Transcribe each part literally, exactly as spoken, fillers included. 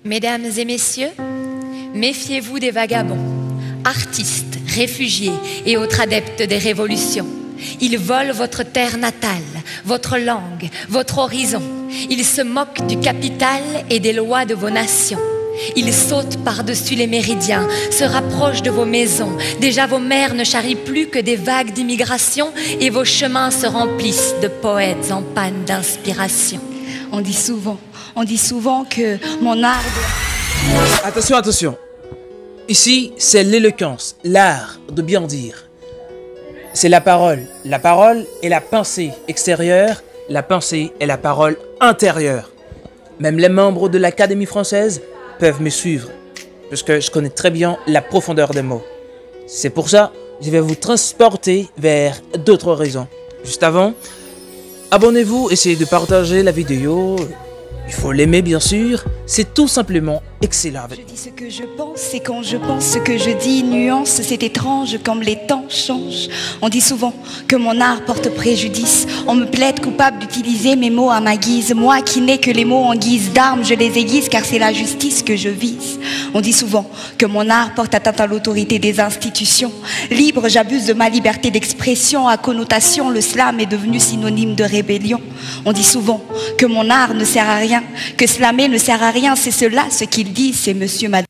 Mesdames et messieurs, méfiez-vous des vagabonds, artistes, réfugiés et autres adeptes des révolutions. Ils volent votre terre natale, votre langue, votre horizon. Ils se moquent du capital et des lois de vos nations. Ils sautent par-dessus les méridiens, se rapprochent de vos maisons. Déjà vos mers ne charrient plus que des vagues d'immigration et vos chemins se remplissent de poètes en panne d'inspiration. On dit souvent, on dit souvent que mon art... Attention, attention. Ici, c'est l'éloquence, l'art de bien dire. C'est la parole. La parole est la pensée extérieure, la pensée est la parole intérieure. Même les membres de l'Académie française peuvent me suivre, puisque je connais très bien la profondeur des mots. C'est pour ça que je vais vous transporter vers d'autres horizons. Juste avant, abonnez-vous, essayez de partager la vidéo. Il faut l'aimer bien sûr, c'est tout simplement excellent. Je dis ce que je pense et quand je pense ce que je dis, nuance, c'est étrange comme les temps changent. On dit souvent que mon art porte préjudice, on me plaide coupable d'utiliser mes mots à ma guise. Moi qui n'ai que les mots en guise d'armes, je les aiguise car c'est la justice que je vise. On dit souvent que mon art porte atteinte à l'autorité des institutions. Libre, j'abuse de ma liberté d'expression, à connotation, le slam est devenu synonyme de rébellion. On dit souvent que mon art ne sert à rien, que slammer ne sert à rien, c'est cela ce qu'ils disent, c'est monsieur, madame,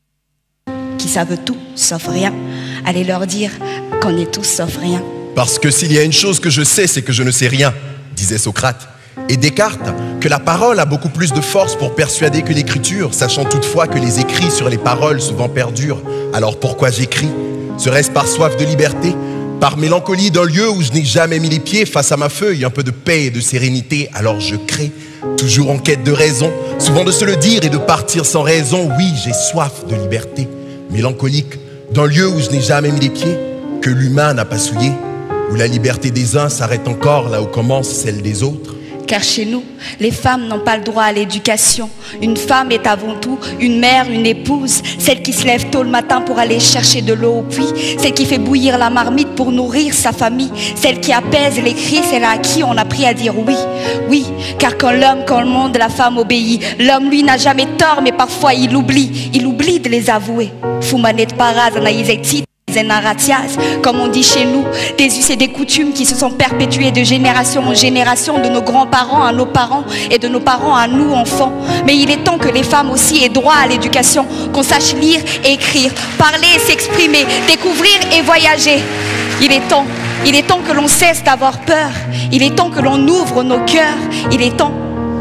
qui savent tout sauf rien. Allez leur dire qu'on est tous sauf rien. Parce que s'il y a une chose que je sais, c'est que je ne sais rien, disait Socrate. Et Descartes, que la parole a beaucoup plus de force pour persuader que l'écriture, sachant toutefois que les écrits sur les paroles souvent perdurent. Alors pourquoi j'écris? Serait-ce par soif de liberté? Par mélancolie d'un lieu où je n'ai jamais mis les pieds? Face à ma feuille, un peu de paix et de sérénité, alors je crée. Toujours en quête de raison, souvent de se le dire et de partir sans raison. Oui, j'ai soif de liberté. Mélancolique d'un lieu où je n'ai jamais mis les pieds, que l'humain n'a pas souillé, où la liberté des uns s'arrête encore là où commence celle des autres. Car chez nous, les femmes n'ont pas le droit à l'éducation. Une femme est avant tout une mère, une épouse, celle qui se lève tôt le matin pour aller chercher de l'eau au puits, celle qui fait bouillir la marmite pour nourrir sa famille, celle qui apaise les cris, celle à qui on a appris à dire oui. Oui, car quand l'homme, quand le monde, la femme obéit. L'homme, lui, n'a jamais tort, mais parfois il oublie. Il oublie de les avouer. Fumanet paraz anaïzeti. Comme on dit chez nous, des us et des coutumes qui se sont perpétuées de génération en génération, de nos grands-parents à nos parents et de nos parents à nous enfants. Mais il est temps que les femmes aussi aient droit à l'éducation, qu'on sache lire et écrire, parler et s'exprimer, découvrir et voyager. Il est temps, il est temps que l'on cesse d'avoir peur, il est temps que l'on ouvre nos cœurs, il est temps,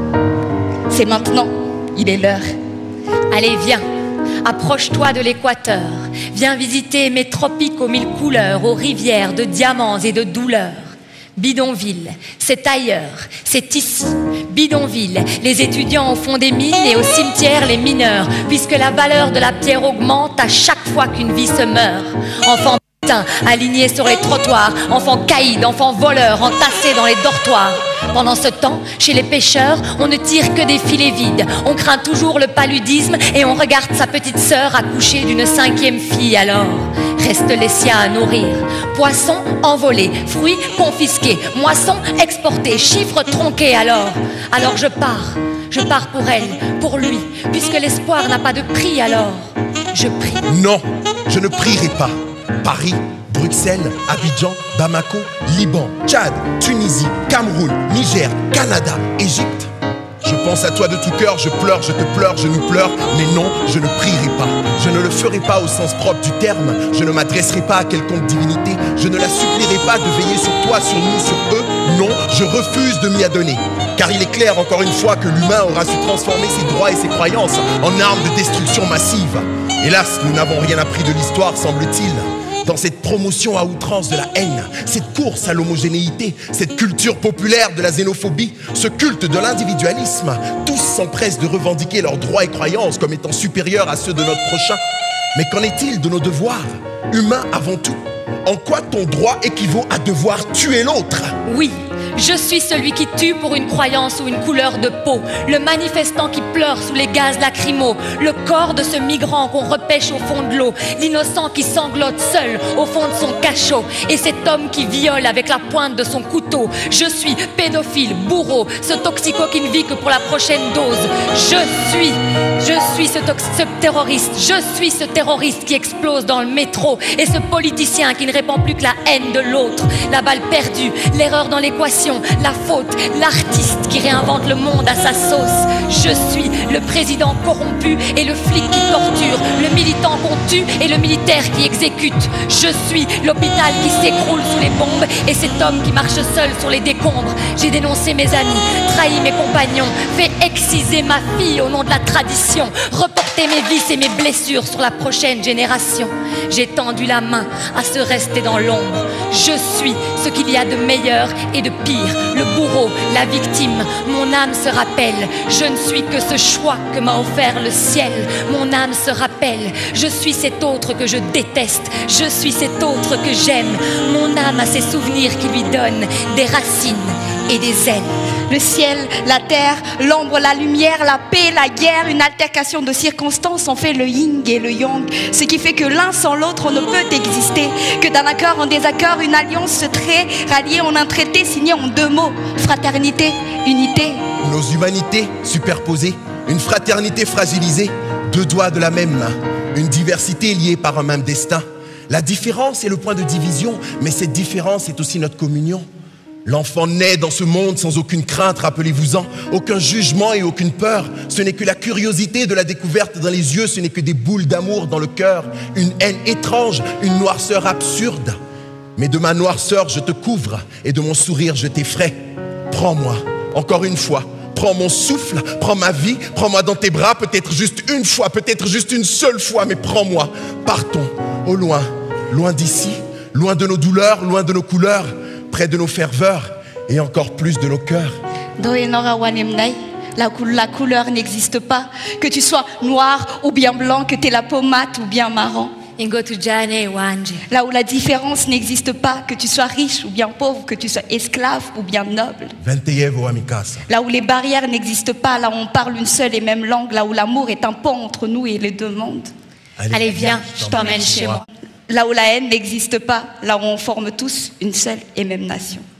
c'est maintenant, il est l'heure. Allez, viens. Approche-toi de l'équateur, viens visiter mes tropiques aux mille couleurs, aux rivières de diamants et de douleurs. Bidonville, c'est ailleurs, c'est ici. Bidonville, les étudiants au fond des mines et au cimetière les mineurs, puisque la valeur de la pierre augmente à chaque fois qu'une vie se meurt. Enfants alignés sur les trottoirs, enfants caïds, enfants voleurs entassés dans les dortoirs. Pendant ce temps, chez les pêcheurs, on ne tire que des filets vides. On craint toujours le paludisme et on regarde sa petite sœur accoucher d'une cinquième fille. Alors, reste les siens à nourrir. Poissons envolés, fruits confisqués, moissons exportées, chiffres tronqués. Alors, alors je pars, je pars pour elle, pour lui, puisque l'espoir n'a pas de prix. Alors, je prie. Non, je ne prierai pas. Paris, Bruxelles, Abidjan, Bamako, Liban, Tchad, Tunisie, Cameroun, Niger, Canada, Égypte. Je pense à toi de tout cœur, je pleure, je te pleure, je nous pleure, mais non, je ne prierai pas. Je ne le ferai pas au sens propre du terme, je ne m'adresserai pas à quelconque divinité, je ne la supplierai pas de veiller sur toi, sur nous, sur eux. Non, je refuse de m'y adonner. Car il est clair encore une fois que l'humain aura su transformer ses droits et ses croyances en armes de destruction massive. Hélas, nous n'avons rien appris de l'histoire, semble-t-il. Dans cette promotion à outrance de la haine, cette course à l'homogénéité, cette culture populaire de la xénophobie, ce culte de l'individualisme, tous s'empressent de revendiquer leurs droits et croyances comme étant supérieurs à ceux de notre prochain. Mais qu'en est-il de nos devoirs, humains avant tout? En quoi ton droit équivaut à devoir tuer l'autre? Oui. Je suis celui qui tue pour une croyance ou une couleur de peau, le manifestant qui pleure sous les gaz lacrymaux, le corps de ce migrant qu'on repêche au fond de l'eau, l'innocent qui sanglote seul au fond de son cachot, et cet homme qui viole avec la pointe de son couteau. Je suis pédophile, bourreau, ce toxico qui ne vit que pour la prochaine dose. Je suis, je suis ce, ce terroriste, je suis ce terroriste qui explose dans le métro et ce politicien qui ne répand plus que la haine de l'autre, la balle perdue, l'erreur dans l'équation, la faute, l'artiste qui réinvente le monde à sa sauce. Je suis le président corrompu et le flic qui torture, le militant qu'on tue et le militaire qui exécute. Je suis l'hôpital qui s'écroule sous les bombes et cet homme qui marche seul sur les décombres. J'ai dénoncé mes amis, trahi mes compagnons, fait exciser ma fille au nom de la tradition, reporté mes vices et mes blessures sur la prochaine génération. J'ai tendu la main à se rester dans l'ombre. Je suis ce qu'il y a de meilleur et de pire, le bourreau, la victime. Mon âme se rappelle, je ne suis que ce choix que m'a offert le ciel. Mon âme se rappelle, je suis cet autre que je déteste, je suis cet autre que j'aime. Mon âme a ses souvenirs qui lui donnent des racines et des ailes. Le ciel, la terre, l'ombre, la lumière, la paix, la guerre, une altercation de circonstances ont fait le yin et le yang. Ce qui fait que l'un sans l'autre on ne peut exister. Que d'un accord en désaccord, une alliance se crée, ralliée en un traité signé en deux mots. Fraternité, unité. Nos humanités superposées, une fraternité fragilisée, deux doigts de la même main, une diversité liée par un même destin. La différence est le point de division, mais cette différence est aussi notre communion. L'enfant naît dans ce monde sans aucune crainte, rappelez-vous-en, aucun jugement et aucune peur. Ce n'est que la curiosité de la découverte dans les yeux, ce n'est que des boules d'amour dans le cœur, une haine étrange, une noirceur absurde. Mais de ma noirceur je te couvre et de mon sourire je t'effraie. Prends-moi, encore une fois, prends mon souffle, prends ma vie, prends-moi dans tes bras, peut-être juste une fois, peut-être juste une seule fois, mais prends-moi. Partons, au loin, loin d'ici, loin de nos douleurs, loin de nos couleurs, près de nos ferveurs et encore plus de nos cœurs. La, cou la couleur n'existe pas, que tu sois noir ou bien blanc, que tu aies la peau mate ou bien marron. Là où la différence n'existe pas, que tu sois riche ou bien pauvre, que tu sois esclave ou bien noble. Là où les barrières n'existent pas, là où on parle une seule et même langue, là où l'amour est un pont entre nous et les deux mondes. Allez, Allez viens, je t'emmène chez moi. Là où la haine n'existe pas, là où on forme tous une seule et même nation.